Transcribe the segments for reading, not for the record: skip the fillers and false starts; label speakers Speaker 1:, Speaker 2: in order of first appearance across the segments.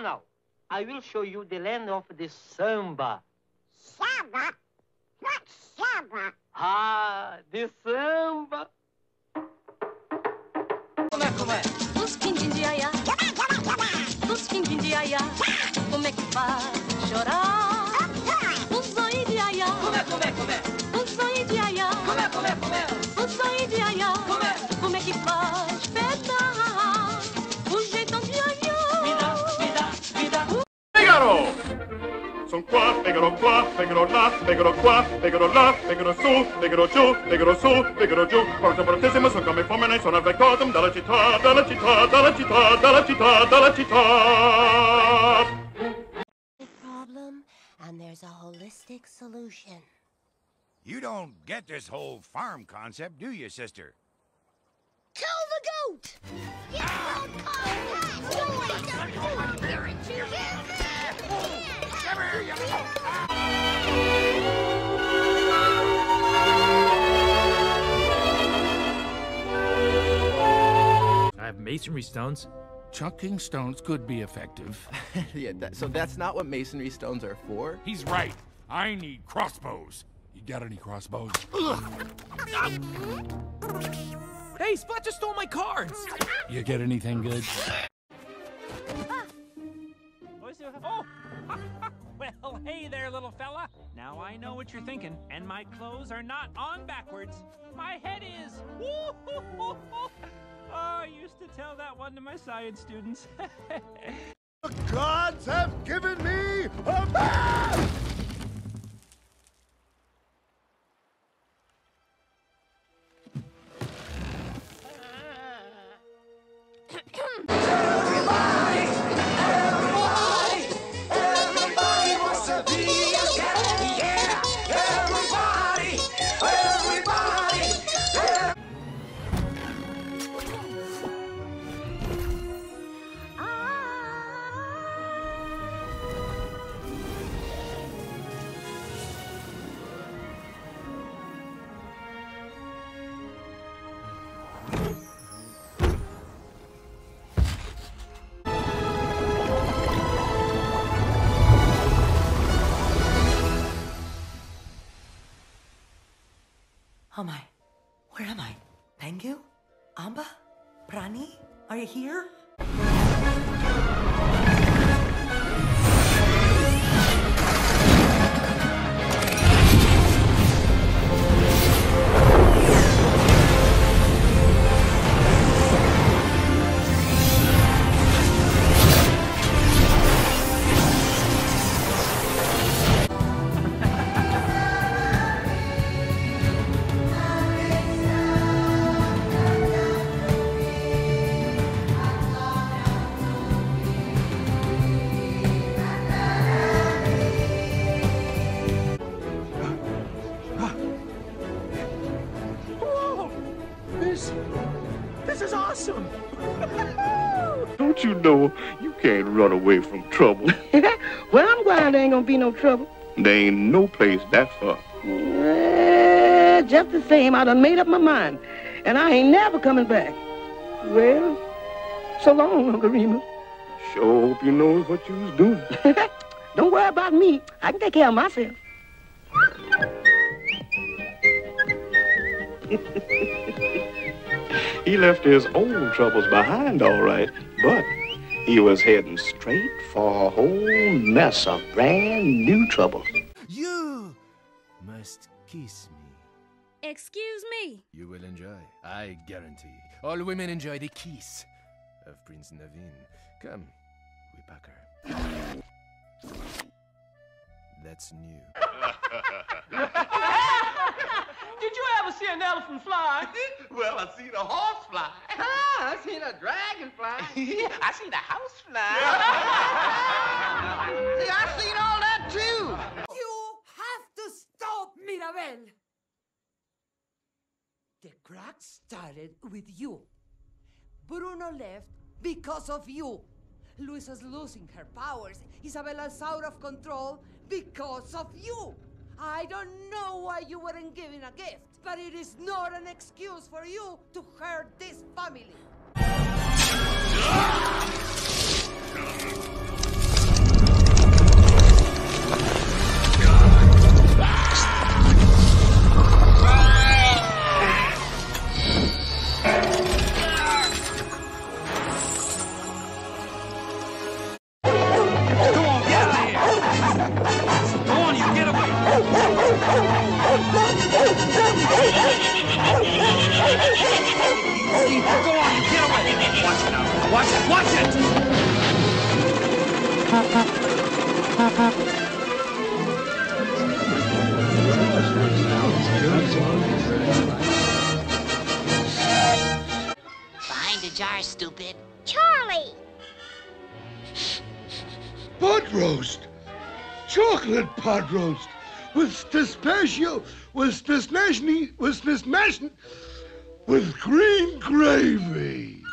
Speaker 1: now. I will show you the land of the samba.
Speaker 2: Samba? What samba?
Speaker 1: Ah, the samba.
Speaker 3: Como é? Os quindim de aiá. Os quindim de aiá. Como é que faz chorar? Os zóio de aiá. Como é? Os zóio de aiá. Como é? Os zóio de aiá. Como é que faz petar? O jeitão de aiá. Vida.
Speaker 4: Figaro! Son qua, Figaro là, Figaro qua, Figaro là, Figaro su, Figaro giù, Figaro su, Figaro giù. Porto fortissimo, sono come fomine, sono avec autumn dalla città, dalla città, dalla città, dalla città, dalla città.
Speaker 5: Problem, and there's a holistic solution.
Speaker 6: You don't get this whole farm concept, do you, sister?
Speaker 5: Kill the goat!
Speaker 7: I have masonry stones.
Speaker 8: Chucking stones could be effective.
Speaker 9: Yeah, so that's not what masonry stones are for?
Speaker 8: He's right. I need crossbows. You got any crossbows?
Speaker 7: Hey, Splat just stole my cards!
Speaker 8: You get anything good?
Speaker 10: Oh! Well, hey there, little fella. Now I know what you're thinking, and my clothes are not on backwards. My head is. Oh, I used to tell that one to my science students.
Speaker 4: The gods have given me a man!
Speaker 11: Oh my, where am I? Pengu? Amba? Prani? Are you here?
Speaker 4: This is awesome! Don't you know you can't run away from trouble?
Speaker 1: Well, I'm glad there ain't gonna be no trouble.
Speaker 4: There ain't no place that far.
Speaker 1: Just the same, I done made up my mind. And I ain't never coming back. Well, so long, Uncle Remus.
Speaker 4: Sure hope you know what you was doing.
Speaker 1: Don't worry about me. I can take care of myself.
Speaker 4: He left his own troubles behind, all right, but he was heading straight for a whole mess of brand new troubles.
Speaker 12: You must kiss me.
Speaker 13: Excuse me.
Speaker 12: You will enjoy, I guarantee. All women enjoy the kiss of Prince Naveen. Come, we pack her. That's new.
Speaker 1: Did you ever see an elephant fly?
Speaker 14: Well, I seen a horse fly.
Speaker 1: I seen a dragon fly.
Speaker 14: I seen a house fly.
Speaker 1: See, I seen all that too.
Speaker 11: You have to stop, Mirabel! The crack started with you. Bruno left because of you. Luisa's losing her powers. Isabella's out of control because of you. I don't know why you weren't given a gift, but it is not an excuse for you to hurt this family.
Speaker 7: Watch it! Watch it!
Speaker 2: Behind the jar, stupid. Charlie!
Speaker 15: Pot roast! Chocolate pot roast! With pistachio, with green gravy!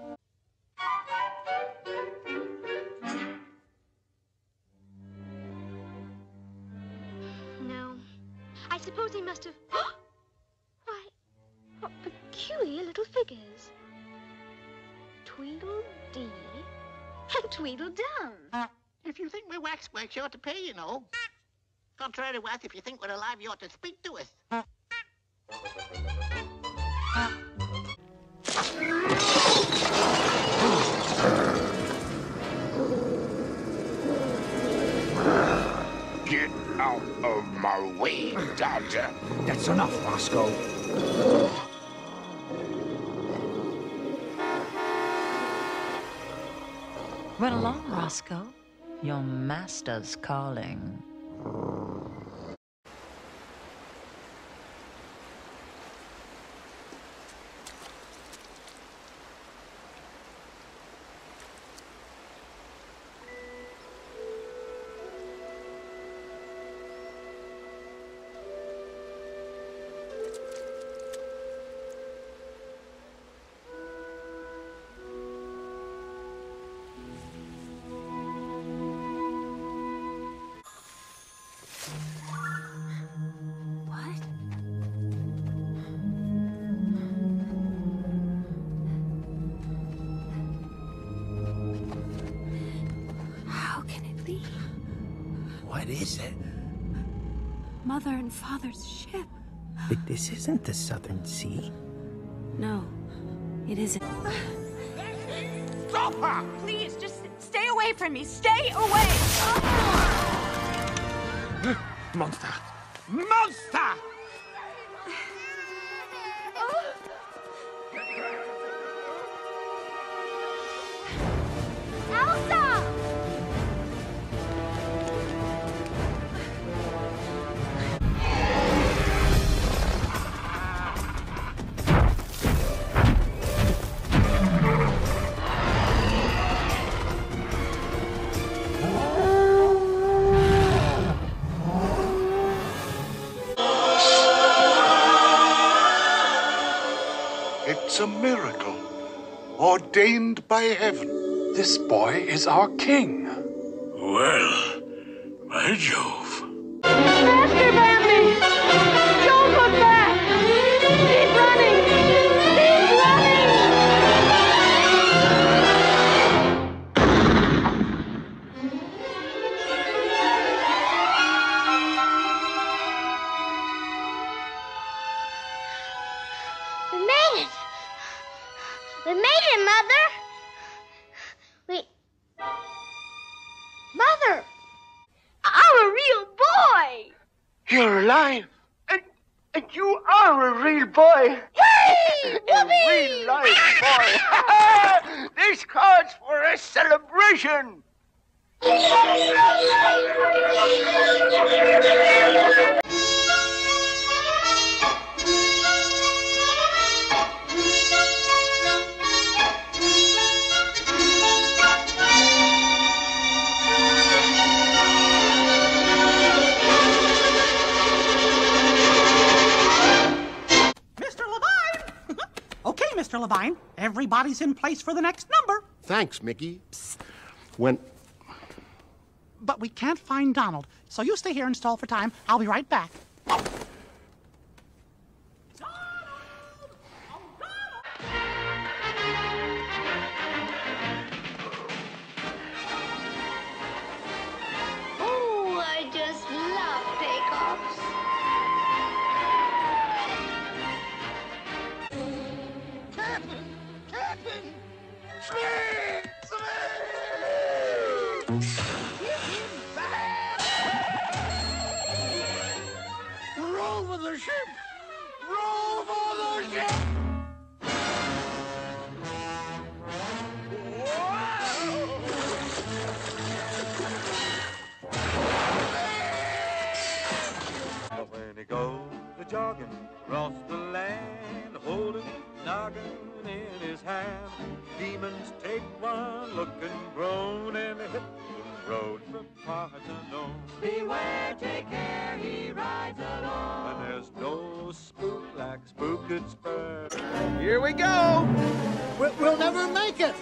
Speaker 16: No. I suppose he must have... Why, what peculiar little figures. Tweedledee and Tweedledum.
Speaker 2: If you think we're waxworks, you ought to pay, you know. Contrary to us, if you think we're alive, you ought to speak to us.
Speaker 6: Get out of my way, Dodger.
Speaker 7: That's enough, Roscoe.
Speaker 17: Run along, Roscoe. Your master's calling.
Speaker 1: What is it?
Speaker 18: Mother and Father's ship.
Speaker 1: But this isn't the Southern Sea.
Speaker 18: No, it isn't.
Speaker 19: Stop her! Please, just stay away from me. Stay away!
Speaker 7: Monster!
Speaker 19: Monster!
Speaker 16: Elsa!
Speaker 15: It's a miracle, ordained by heaven. This boy is our king.
Speaker 4: Well, by Jove.
Speaker 19: Master Bambi! Don't look back! Keep running! Keep running!
Speaker 2: We made it! We made it, Mother! Mother! I'm a real boy!
Speaker 15: You're alive. And you are a real boy.
Speaker 2: Hey!
Speaker 15: A real life boy. This calls for a celebration.
Speaker 20: Okay, Mr. Levine, everybody's in place for the next number.
Speaker 21: Thanks, Mickey.
Speaker 20: Psst.
Speaker 21: But
Speaker 20: we can't find Donald, so you stay here and stall for time. I'll be right back.
Speaker 2: Oh, I just love takeoffs.
Speaker 15: Captain! Roll for the ship! Roll for the ship!
Speaker 21: looking grown and hit the road for parts unknown.
Speaker 3: Beware, take care, he rides alone.
Speaker 21: And there's no spook like Spooked Spur.
Speaker 9: Here we go!
Speaker 1: We'll never make it!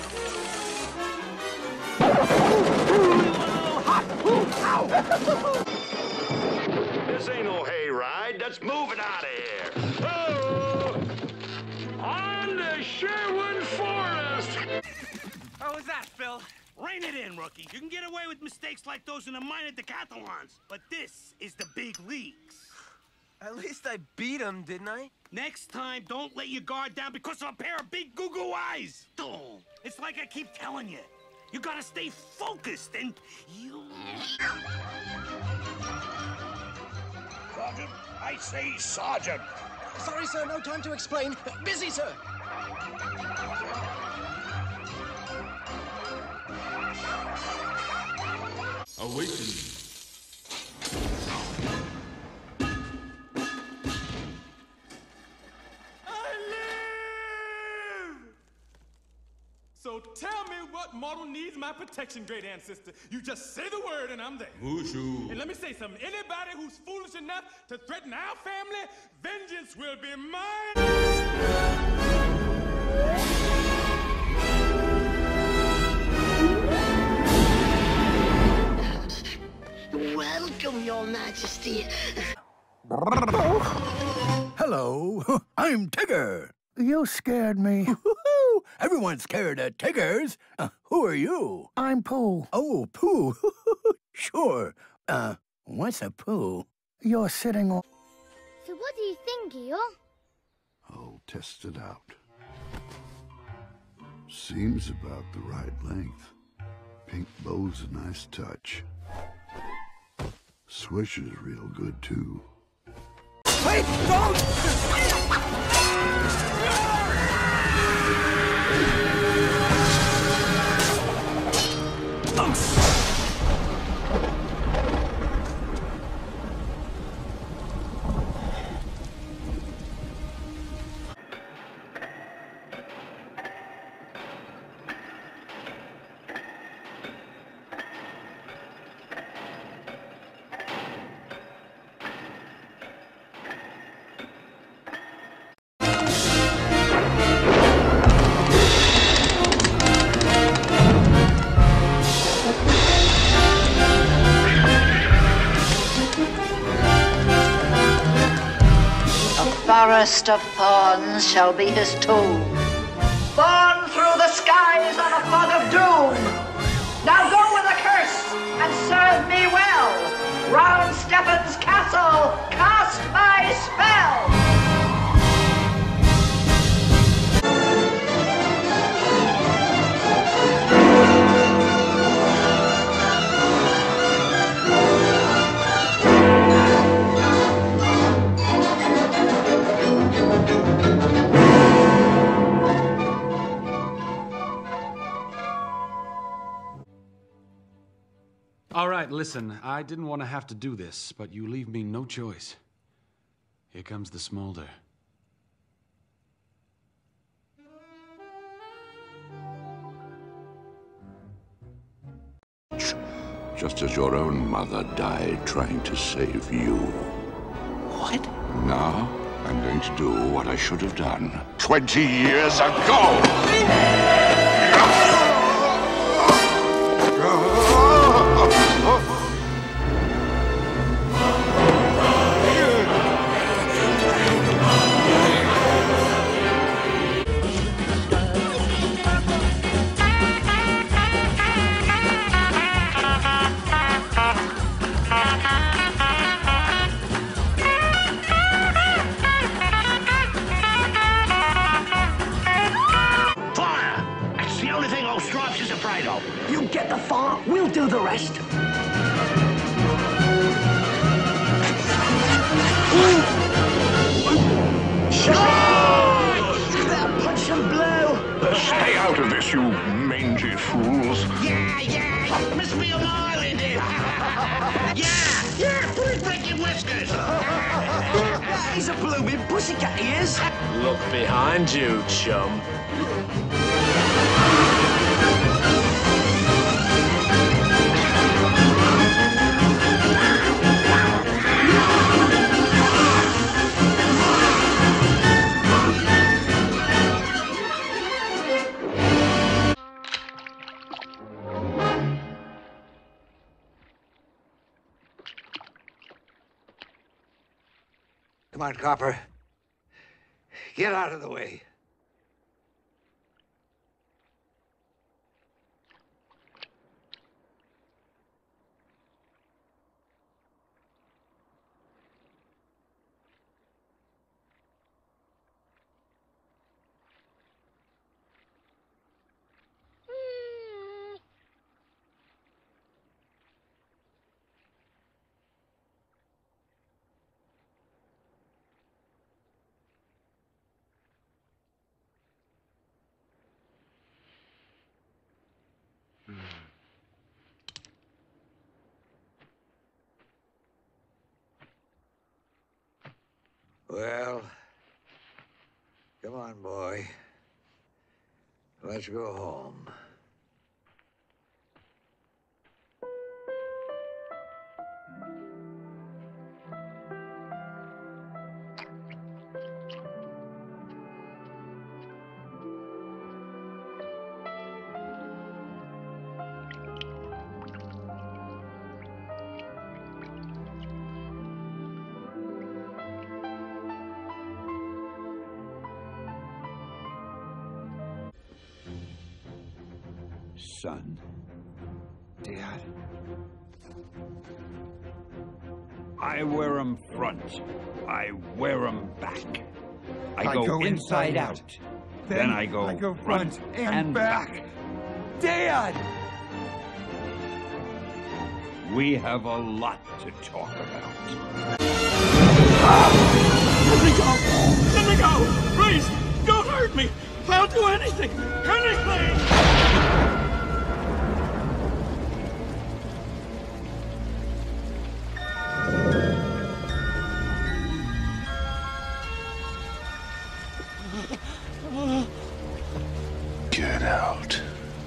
Speaker 22: This ain't no hayride. Let's move it out of here. Oh! On to Sherwood Forest!
Speaker 23: How was that, Phil? Rein it in, rookie. You can get away with mistakes like those in the minor decathlons, but this is the big leagues.
Speaker 24: At least I beat him, didn't I?
Speaker 23: Next time, don't let your guard down because of a pair of big goo-goo eyes. It's like I keep telling you. You gotta stay focused and you...
Speaker 22: Sergeant, I say Sergeant.
Speaker 1: Sorry, sir, no time to explain. Busy, sir.
Speaker 8: Awakening.
Speaker 25: So tell me what mortal needs my protection, great ancestor. You just say the word and I'm there.
Speaker 8: Wushu.
Speaker 25: And let me say something. Anybody who's foolish enough to threaten our family, vengeance will be mine.
Speaker 2: Welcome, Your Majesty.
Speaker 6: Hello, I'm Tigger. You scared me. Everyone's scared of Tiggers. Who are you? I'm Pooh. Oh, Pooh. Sure. What's a Pooh? You're sitting on...
Speaker 16: So what do you think, Eeyore?
Speaker 15: I'll test it out. Seems about the right length. Pink bow's a nice touch. Swish is real good, too.
Speaker 6: Wait, don't!
Speaker 17: Forest of thorns shall be his tomb. Born through the skies on a fog of doom. Now go with a curse and serve me well. Round Stephen's castle, cast my spell.
Speaker 8: All right, listen, I didn't want to have to do this, but you leave me no choice. Here comes the smolder.
Speaker 15: Just as your own mother died trying to save you.
Speaker 2: What?
Speaker 15: Now, I'm going to do what I should have done 20 years ago!
Speaker 2: You get the far, we'll do the rest. Punch and blow.
Speaker 15: Stay out of this, you mangy fools.
Speaker 2: Yeah. Miss me a mile in it. Yeah. Put it back in whiskers.
Speaker 1: He's a blooming pussycat, he is.
Speaker 12: Look behind you, chum.
Speaker 5: Come on, Copper. Get out of the way. Well, come on, boy. Let's go home.
Speaker 6: Son.
Speaker 10: Dad.
Speaker 6: I wear 'em front. I wear 'em back. I
Speaker 10: go
Speaker 6: inside out. Then I go front and back.
Speaker 10: Dad!
Speaker 6: We have a lot to talk about.
Speaker 25: Let me go! Let me go! Please, don't hurt me! I'll do anything! Anything!
Speaker 15: Get out.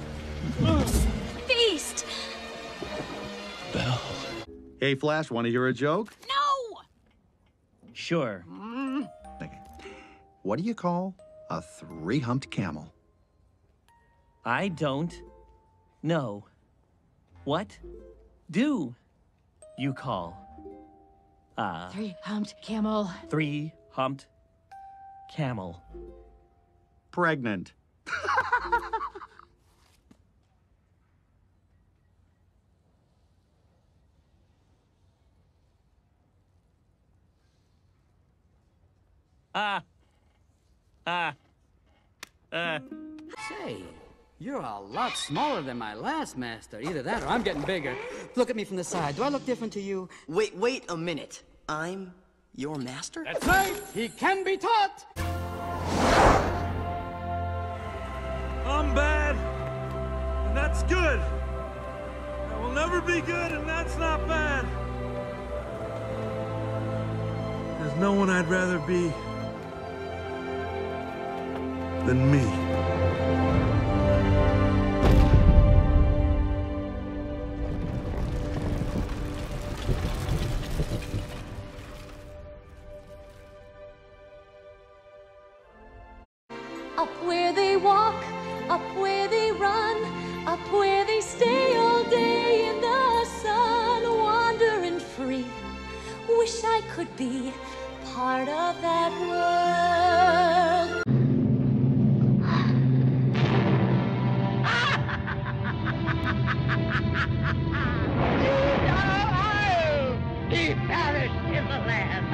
Speaker 3: Beast!
Speaker 15: Belle.
Speaker 11: Hey, Flash, want to hear a joke?
Speaker 3: No!
Speaker 11: Sure. What do you call a three-humped camel?
Speaker 13: I don't know. What do you call a
Speaker 14: three-humped camel?
Speaker 13: Three-humped camel.
Speaker 11: Pregnant.
Speaker 26: Say, you're a lot smaller than my last master. Either that or I'm getting bigger. Look at me from the side. Do I look different to you?
Speaker 27: Wait a minute. I'm your master?
Speaker 26: That's right. He can be taught.
Speaker 25: I'm bad, and that's good. I will never be good, and that's not bad. There's no one I'd rather be than me.
Speaker 3: Up where they walk, up where they run, up where they stay all day in the sun, wandering free. Wish I could be part of that world.
Speaker 2: He perished in the land.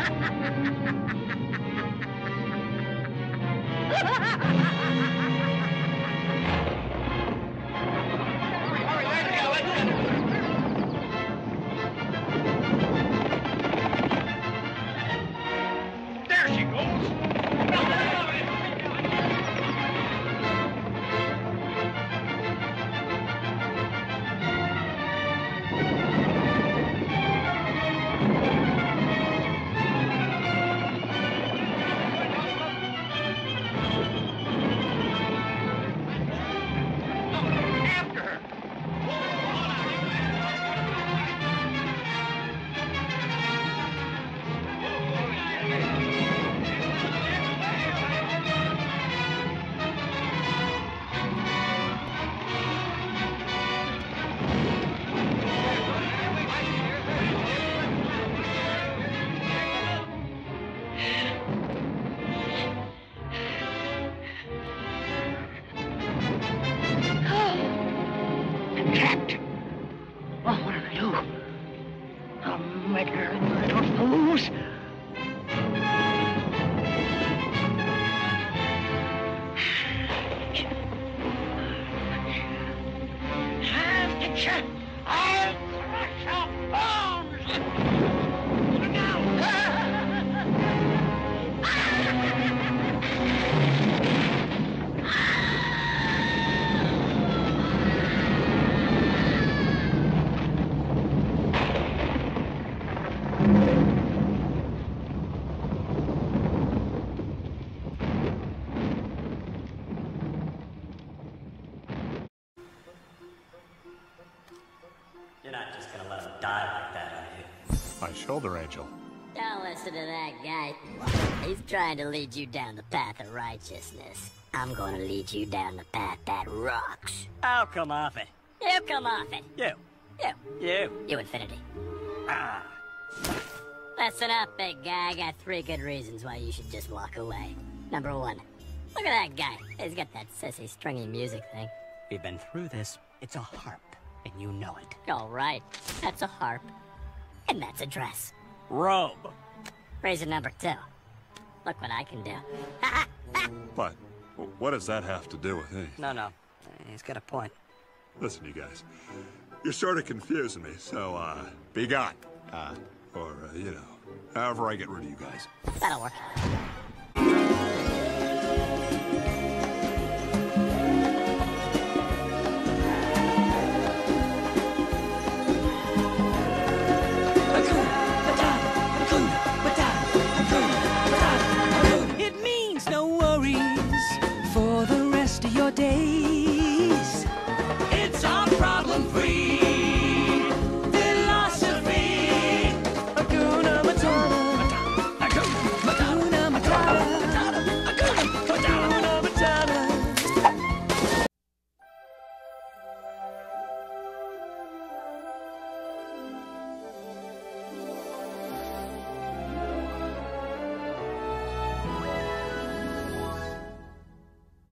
Speaker 25: There she goes.
Speaker 2: get you! I'll crush your bones! Look out!
Speaker 4: You're not just gonna let him die like that, are you?
Speaker 7: My shoulder angel.
Speaker 14: Don't listen to that guy. He's trying to lead you down the path of righteousness. I'm gonna lead you down the path that rocks.
Speaker 4: I'll come off it.
Speaker 14: You come off it.
Speaker 4: You.
Speaker 14: You, Infinity.
Speaker 4: Ah.
Speaker 14: Listen up, big guy. I got 3 good reasons why you should just walk away. Number 1, look at that guy. He's got that sissy stringy music thing.
Speaker 4: We've been through this. It's a harp, and you know it.
Speaker 14: All right, that's a harp, and that's a dress.
Speaker 4: Robe.
Speaker 14: Reason number 2, look what I can do.
Speaker 18: But what does that have to do with anything?
Speaker 4: No. He's got a point.
Speaker 18: Listen, you guys. You're sort of confusing me, so, be gone. Or, you know, however I get rid of you guys.
Speaker 14: That'll work.